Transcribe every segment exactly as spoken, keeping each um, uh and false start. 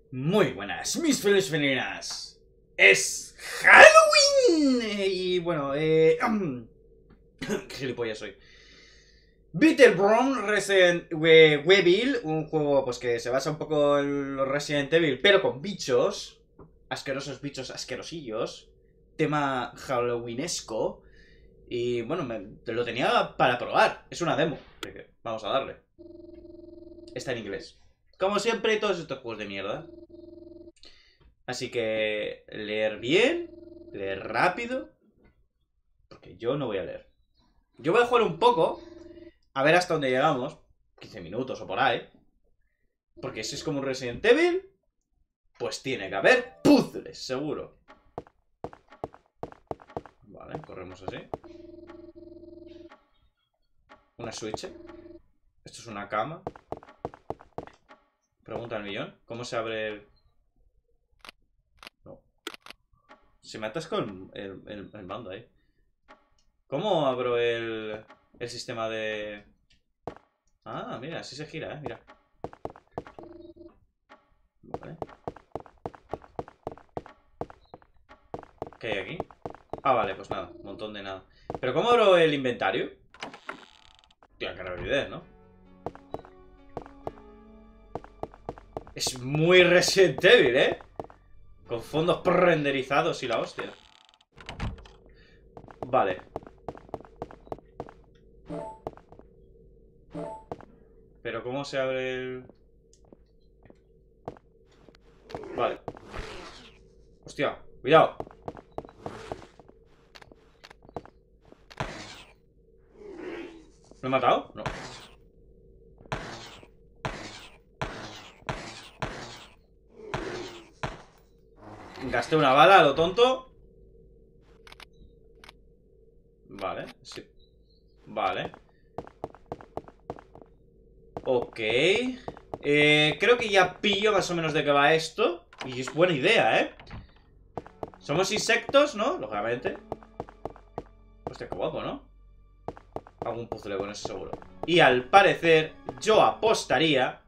Muy buenas, mis felices femeninas. Es Halloween. Y bueno, eh... ¿qué gilipollas soy? Bitter Brown Resident Evil, un juego pues que se basa un poco en los Resident Evil, pero con bichos. Asquerosos bichos asquerosillos. Tema halloweenesco. Y bueno, me, lo tenía para probar. Es una demo, así que vamos a darle. Está en inglés. Como siempre, todos estos juegos de mierda. Así que leer bien, leer rápido, porque yo no voy a leer. Yo voy a jugar un poco, a ver hasta dónde llegamos, quince minutos o por ahí. Porque si es como un Resident Evil, pues tiene que haber puzzles, seguro. Vale, corremos así. Una Switch. Esto es una cama. Pregunta al millón. ¿Cómo se abre el...? No. Se me atascó el, el, el, el mando ahí. ¿Cómo abro el, el sistema de...? Ah, mira, así se gira, eh, mira. Vale. ¿Qué hay aquí? Ah, vale, pues nada, un montón de nada. ¿Pero cómo abro el inventario? Tío, qué rapidez, ¿no? Es muy Resident Evil, ¿eh? Con fondos renderizados y la hostia. Vale. ¿Pero cómo se abre el...? Vale. Hostia, cuidado. ¿Lo he matado? No. Gasté una bala a lo tonto. Vale, sí. Vale. Ok. Eh, creo que ya pillo más o menos de qué va esto. Y es buena idea, ¿eh? Somos insectos, ¿no? Lógicamente. Hostia, qué guapo, ¿no? Algún puzzle con eso seguro. Y al parecer, yo apostaría...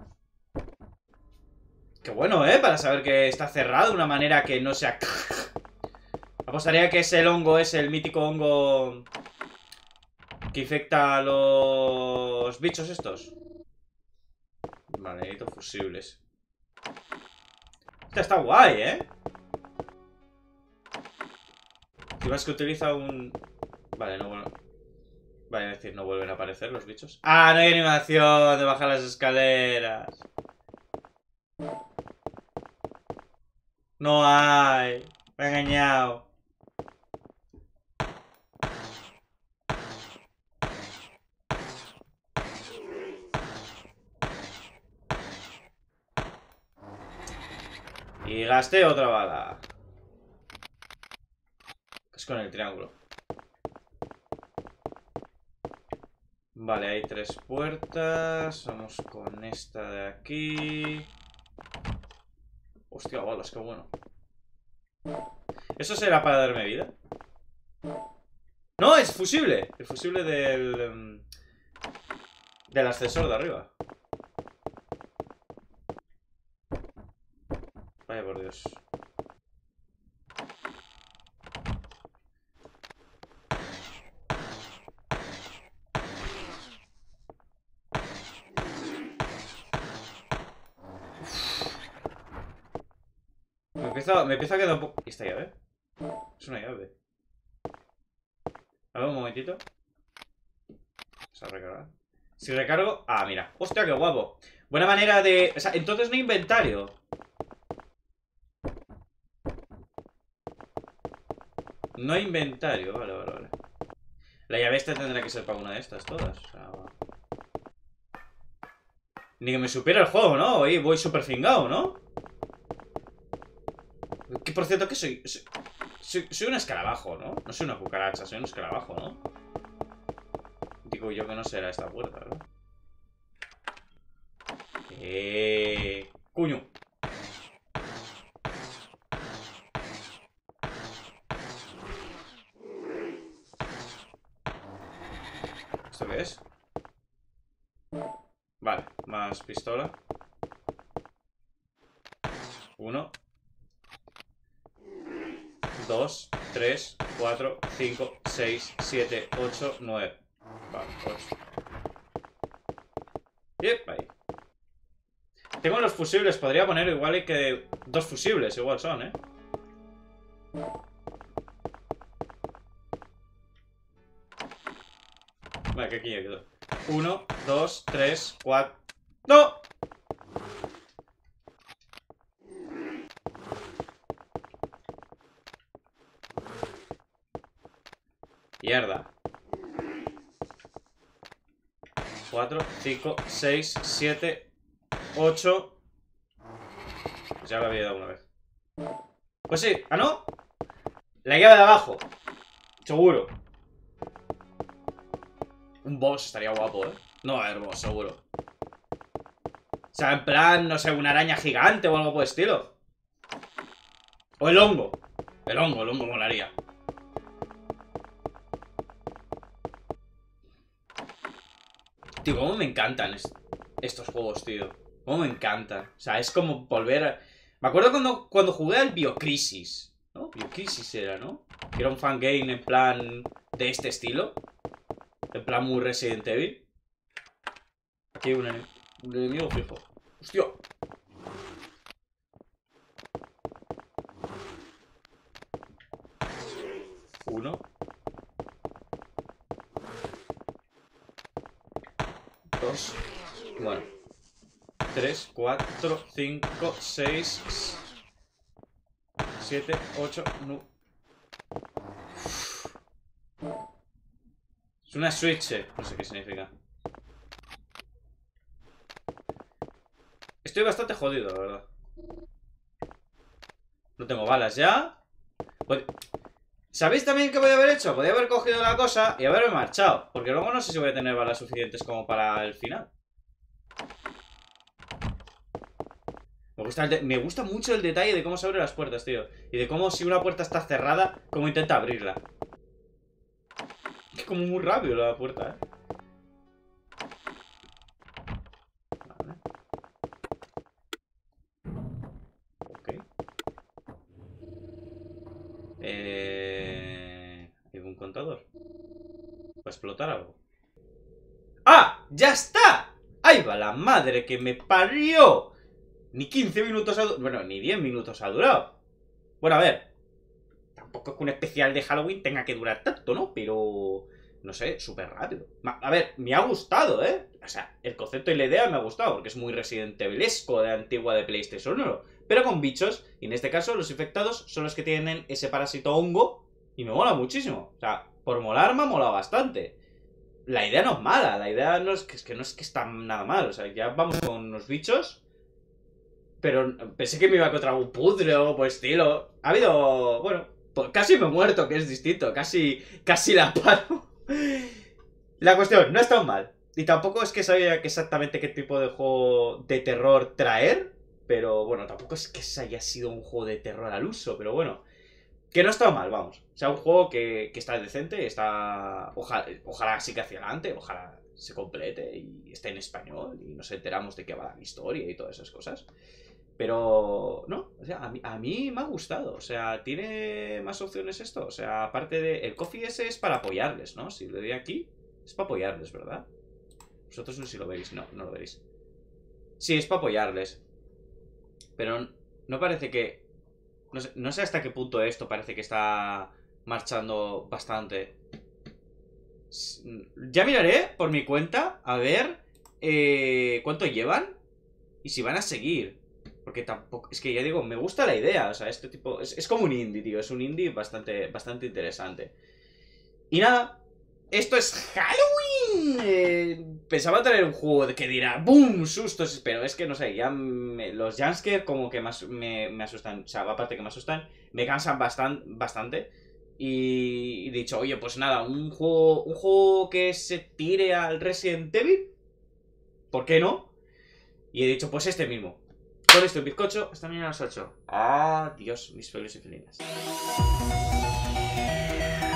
Qué bueno, ¿eh? Para saber que está cerrado de una manera que no sea... Apostaría que es el hongo, es el mítico hongo... que infecta a los bichos estos. Vale, necesito fusibles. Esta está guay, ¿eh? Si vas que utiliza un... Vale, no, bueno... Vale, es decir, no vuelven a aparecer los bichos. ¡Ah, no hay animación de bajar las escaleras! No hay. Me he engañado. Y gasté otra bala. Es con el triángulo. Vale, hay tres puertas. Vamos con esta de aquí. Hostia, balas, qué bueno. ¿Eso será para darme vida? No, es fusible. El fusible del... del ascensor de arriba. Vaya por Dios. Me empieza, me empieza a quedar un poco... ¿Y esta llave? Es una llave. A ver, un momentito. Vamos a recargar. Si recargo... Ah, mira. Hostia, qué guapo. Buena manera de... O sea, entonces no hay inventario. No hay inventario. Vale, vale, vale. La llave esta tendrá que ser para una de estas todas. O sea... Ni que me supiera el juego, ¿no? Oye, voy súper fingado, ¿no? Que por cierto, ¿qué soy? Soy, soy? soy un escarabajo, ¿no? No soy una cucaracha, soy un escarabajo, ¿no? Digo yo que no será esta puerta, ¿verdad? Eh... ¡Cuño! ¿Esto qué es? Vale, más pistola. Uno. Dos, tres, cuatro, cinco, seis, siete, ocho, nueve. Vale, ocho. Yep, ahí. Tengo los fusibles, podría poner igual que dos fusibles, igual son, ¿eh? Vale, que aquí ya quedó. Uno, dos, tres, cuatro. ¡No! Mierda. Cuatro, cinco, seis, siete, ocho. Pues ya lo había dado una vez. Pues sí, ¿ah no? La llave de abajo. Seguro. Un boss estaría guapo, ¿eh? No va a haber boss, seguro. O sea, en plan, no sé, una araña gigante o algo por el estilo. O el hongo. El hongo, el hongo molaría. Tío, cómo me encantan est estos juegos, tío. Cómo me encantan. O sea, es como volver a... Me acuerdo cuando, cuando jugué al Biocrisis, ¿no? Biocrisis era, ¿no? Que era un fangame en plan de este estilo. En plan muy Resident Evil. Aquí hay un, enem un enemigo fijo. ¡Hostia! Uno. Dos. Bueno. Tres, cuatro, cinco, seis, siete, ocho, nueve. Es una Switch, no sé qué significa. Estoy bastante jodido, la verdad. No tengo balas ya. ¿Sabéis también qué podía haber hecho? Podía haber cogido la cosa y haberme marchado. Porque luego no sé si voy a tener balas suficientes como para el final. Me gusta, el de... Me gusta mucho el detalle de cómo se abren las puertas, tío. Y de cómo si una puerta está cerrada, cómo intenta abrirla. Es como muy rápido la puerta, ¿eh? Vale. Ok. Eh... ¿Hay un contador? ¿Va a explotar algo? ¡Ah! ¡Ya está! ¡Ahí va la madre que me parió! Ni quince minutos ha durado. Bueno, ni diez minutos ha durado. Bueno, a ver. Tampoco es que un especial de Halloween tenga que durar tanto, ¿no? Pero... No sé, súper rápido. A ver, me ha gustado, ¿eh? O sea, el concepto y la idea me ha gustado, porque es muy Resident Evilesco de antigua de PlayStation uno. Pero con bichos, y en este caso los infectados son los que tienen ese parásito hongo. Y me mola muchísimo. O sea, por molar me ha molado bastante. La idea no es mala, la idea no es que, es que no es que está nada mal. O sea, ya vamos con unos bichos. Pero pensé que me iba a encontrar un puzzle o por estilo. Ha habido... Bueno, pues casi me he muerto, que es distinto. Casi, casi la paro. La cuestión, no es tan mal. Y tampoco es que sabía exactamente qué tipo de juego de terror traer. Pero bueno, tampoco es que ese haya sido un juego de terror al uso. Pero bueno, que no está mal, vamos. O sea, un juego que, que está decente. Está... Ojalá, ojalá sí que hacia adelante. Ojalá se complete y esté en español. Y nos enteramos de qué va la historia y todas esas cosas. Pero, no, o sea, a mí, a mí me ha gustado. O sea, ¿tiene más opciones esto? O sea, aparte de... El coffee ese es para apoyarles, ¿no? Si le doy aquí, es para apoyarles, ¿verdad? Vosotros no sé si lo veis. No, no lo veréis. Sí, es para apoyarles. Pero no parece que... No sé, no sé hasta qué punto esto parece que está marchando bastante. Ya miraré por mi cuenta, a ver eh, cuánto llevan y si van a seguir. Porque tampoco... Es que ya digo, me gusta la idea. O sea, este tipo... Es, es como un indie, tío. Es un indie bastante, bastante interesante. Y nada. Esto es Halloween. Eh, pensaba traer un juego que dirá ¡boom! Sustos. Pero es que no sé. Ya me, los jumpscares como que más me, me asustan. O sea, aparte que me asustan, me cansan bastan, bastante. Y he dicho, oye, pues nada. Un juego, un juego que se tire al Resident Evil. ¿Por qué no? Y he dicho, pues este mismo. Con esto, bizcocho, hasta mañana a las ocho. Adiós, mis felices y felinas.